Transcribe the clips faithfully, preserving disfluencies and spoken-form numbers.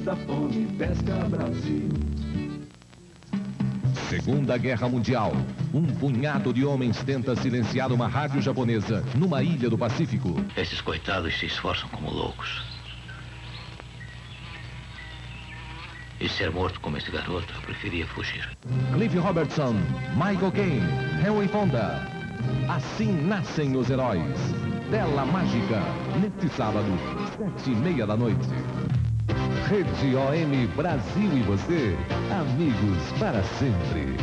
da fome, Pesca Brasil. Segunda Guerra Mundial. Um punhado de homens tenta silenciar uma rádio japonesa numa ilha do Pacífico. Esses coitados se esforçam como loucos. E ser morto como esse garoto, eu preferia fugir. Cliff Robertson, Michael Caine, Henry Fonda. Assim nascem os heróis. Tela Mágica, neste sábado, sete e meia da noite. Rede O M Brasil e você, amigos para sempre.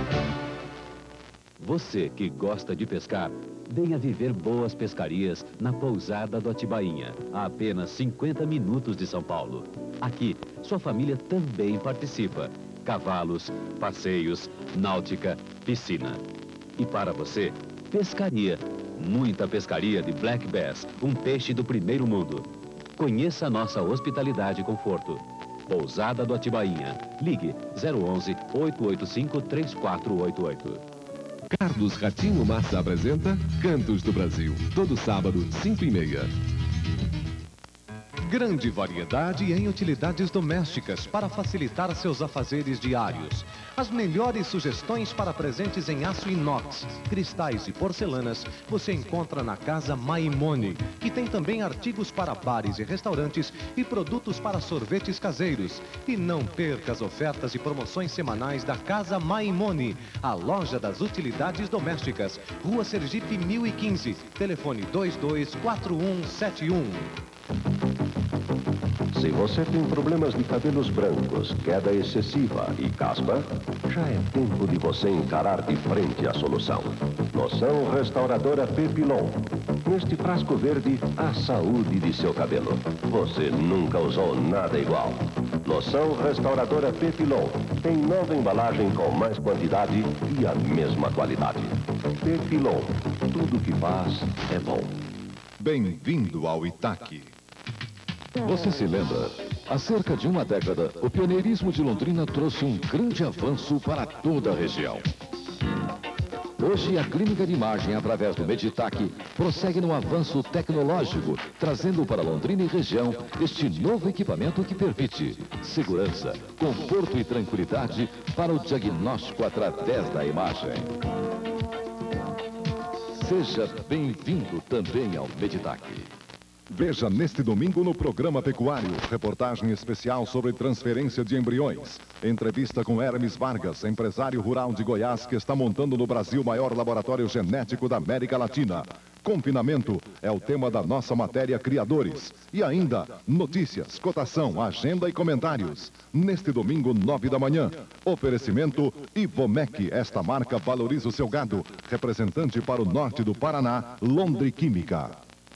Você que gosta de pescar, venha viver boas pescarias na Pousada do Atibainha, a apenas cinquenta minutos de São Paulo. Aqui, sua família também participa. Cavalos, passeios, náutica, piscina. E para você, pescaria. Muita pescaria de Black Bass, um peixe do primeiro mundo. Conheça a nossa hospitalidade e conforto. Pousada do Atibainha. Ligue zero onze, oito oito cinco, três quatro oito oito. Carlos Ratinho Massa apresenta Cantos do Brasil. Todo sábado, cinco e meia. Grande variedade em utilidades domésticas para facilitar seus afazeres diários. As melhores sugestões para presentes em aço inox, cristais e porcelanas você encontra na Casa Maimone, que tem também artigos para bares e restaurantes e produtos para sorvetes caseiros. E não perca as ofertas e promoções semanais da Casa Maimone, a loja das utilidades domésticas. Rua Sergipe mil e quinze, telefone dois dois quatro um sete um. Se você tem problemas de cabelos brancos, queda excessiva e caspa, já é tempo de você encarar de frente a solução. Loção restauradora Pepilon. Neste frasco verde, a saúde de seu cabelo. Você nunca usou nada igual. Loção restauradora Pepilon. Tem nova embalagem com mais quantidade e a mesma qualidade. Pepilon. Tudo que faz é bom. Bem-vindo ao Itaque. Você se lembra? Há cerca de uma década, o pioneirismo de Londrina trouxe um grande avanço para toda a região. Hoje, a clínica de imagem, através do Meditac, prossegue num avanço tecnológico, trazendo para Londrina e região este novo equipamento que permite segurança, conforto e tranquilidade para o diagnóstico através da imagem. Seja bem-vindo também ao Meditac. Veja neste domingo no programa Pecuário, reportagem especial sobre transferência de embriões. Entrevista com Hermes Vargas, empresário rural de Goiás que está montando no Brasil o maior laboratório genético da América Latina. Confinamento é o tema da nossa matéria Criadores. E ainda, notícias, cotação, agenda e comentários. Neste domingo, nove da manhã. Oferecimento Ivomec, esta marca valoriza o seu gado. Representante para o norte do Paraná, Londriquímica.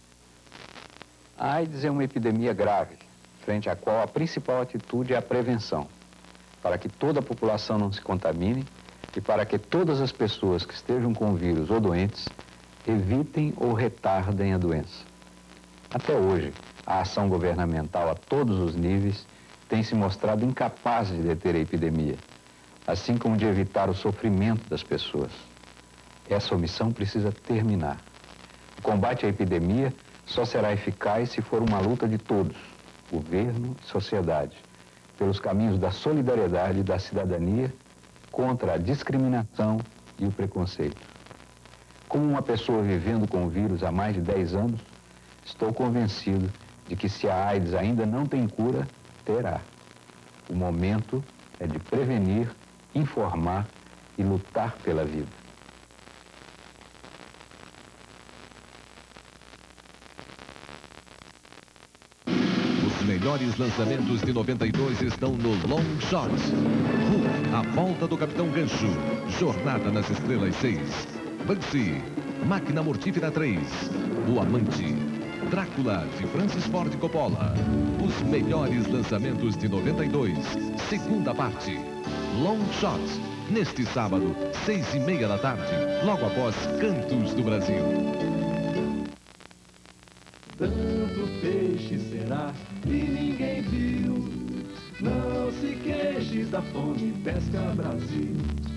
A AIDS é uma epidemia grave, frente à qual a principal atitude é a prevenção, para que toda a população não se contamine e para que todas as pessoas que estejam com o vírus ou doentes evitem ou retardem a doença. Até hoje, a ação governamental a todos os níveis tem se mostrado incapaz de deter a epidemia, assim como de evitar o sofrimento das pessoas. Essa omissão precisa terminar. O combate à epidemia só será eficaz se for uma luta de todos, governo e sociedade, pelos caminhos da solidariedade e da cidadania contra a discriminação e o preconceito. Como uma pessoa vivendo com o vírus há mais de dez anos, estou convencido de que se a AIDS ainda não tem cura, terá. O momento é de prevenir, informar e lutar pela vida. Os melhores lançamentos de noventa e dois estão no Long Shot. Hulk, A Volta do Capitão Gancho. Jornada nas Estrelas seis. Bugsy, Máquina Mortífera três. O Amante. Drácula, de Francis Ford Coppola. Os melhores lançamentos de noventa e dois. Segunda parte. Long Shot. Neste sábado, seis e meia da tarde. Logo após Cantos do Brasil. Tanto peixe será e ninguém viu. Não se queixes da fome, Pesca Brasil.